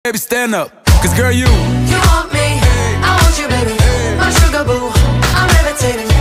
Baby, stand up, cause girl, you want me, I want you, baby. My sugar boo, I'm levitating.